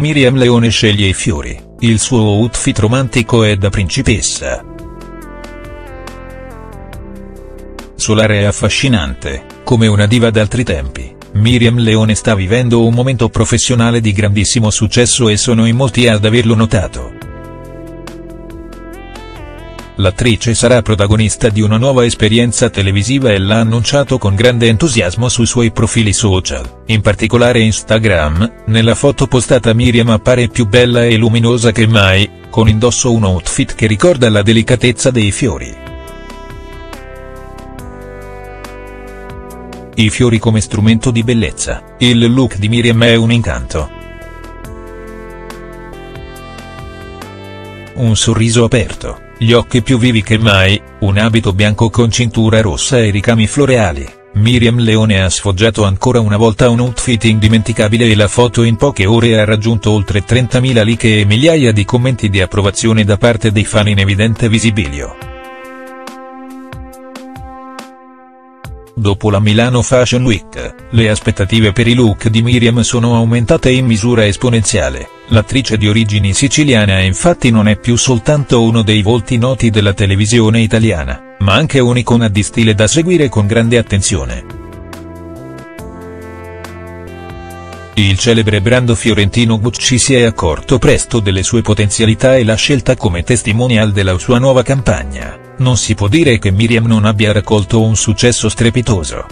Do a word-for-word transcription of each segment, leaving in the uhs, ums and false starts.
Miriam Leone sceglie i fiori, il suo outfit romantico è da principessa. Solare e affascinante, come una diva d'altri tempi, Miriam Leone sta vivendo un momento professionale di grandissimo successo e sono in molti ad averlo notato. L'attrice sarà protagonista di una nuova esperienza televisiva e l'ha annunciato con grande entusiasmo sui suoi profili social, in particolare Instagram. Nella foto postata Miriam appare più bella e luminosa che mai, con indosso un outfit che ricorda la delicatezza dei fiori. I fiori come strumento di bellezza, il look di Miriam è un incanto. Un sorriso aperto, gli occhi più vivi che mai, un abito bianco con cintura rossa e ricami floreali. Miriam Leone ha sfoggiato ancora una volta un outfit indimenticabile e la foto in poche ore ha raggiunto oltre trentamila like e migliaia di commenti di approvazione da parte dei fan in evidente visibilio. Dopo la Milano Fashion Week, le aspettative per i look di Miriam sono aumentate in misura esponenziale. L'attrice di origini siciliane infatti non è più soltanto uno dei volti noti della televisione italiana, ma anche un'icona di stile da seguire con grande attenzione. Il celebre brand fiorentino Gucci si è accorto presto delle sue potenzialità e l'ha scelta come testimonial della sua nuova campagna. Non si può dire che Miriam non abbia raccolto un successo strepitoso.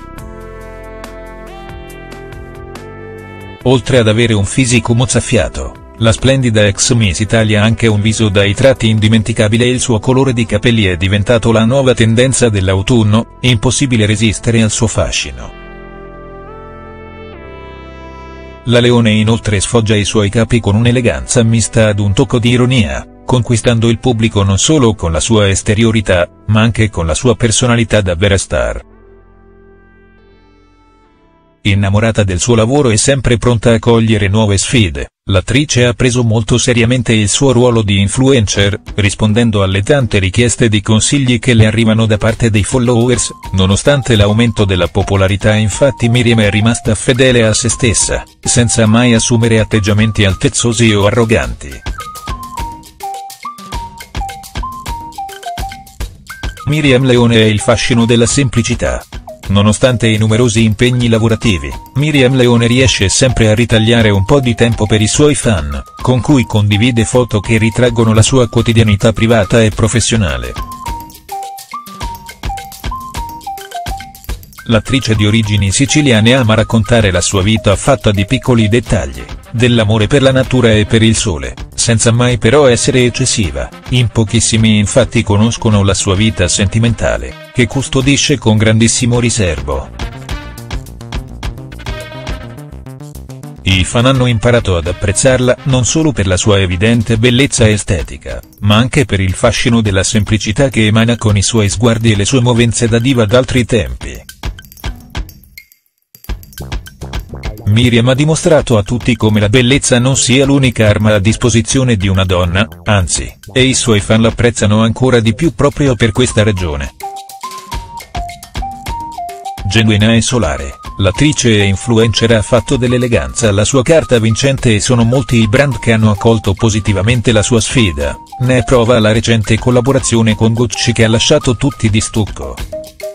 Oltre ad avere un fisico mozzafiato, la splendida ex Miss Italia ha anche un viso dai tratti indimenticabili e il suo colore di capelli è diventato la nuova tendenza dell'autunno, impossibile resistere al suo fascino. La Leone inoltre sfoggia i suoi capi con un'eleganza mista ad un tocco di ironia, conquistando il pubblico non solo con la sua esteriorità, ma anche con la sua personalità da vera star. Innamorata del suo lavoro e sempre pronta a cogliere nuove sfide, l'attrice ha preso molto seriamente il suo ruolo di influencer, rispondendo alle tante richieste di consigli che le arrivano da parte dei followers. Nonostante l'aumento della popolarità infatti Miriam è rimasta fedele a se stessa, senza mai assumere atteggiamenti altezzosi o arroganti. Miriam Leone è il fascino della semplicità. Nonostante i numerosi impegni lavorativi, Miriam Leone riesce sempre a ritagliare un po' di tempo per i suoi fan, con cui condivide foto che ritraggono la sua quotidianità privata e professionale. L'attrice di origini siciliane ama raccontare la sua vita fatta di piccoli dettagli, dell'amore per la natura e per il sole, senza mai però essere eccessiva. In pochissimi infatti conoscono la sua vita sentimentale, che custodisce con grandissimo riservo. I fan hanno imparato ad apprezzarla non solo per la sua evidente bellezza estetica, ma anche per il fascino della semplicità che emana con i suoi sguardi e le sue movenze da diva d'altri tempi. Miriam ha dimostrato a tutti come la bellezza non sia l'unica arma a disposizione di una donna, anzi, e i suoi fan l'apprezzano ancora di più proprio per questa ragione. Genuina e solare, l'attrice e influencer ha fatto dell'eleganza la sua carta vincente e sono molti i brand che hanno accolto positivamente la sua sfida. Ne è prova la recente collaborazione con Gucci che ha lasciato tutti di stucco.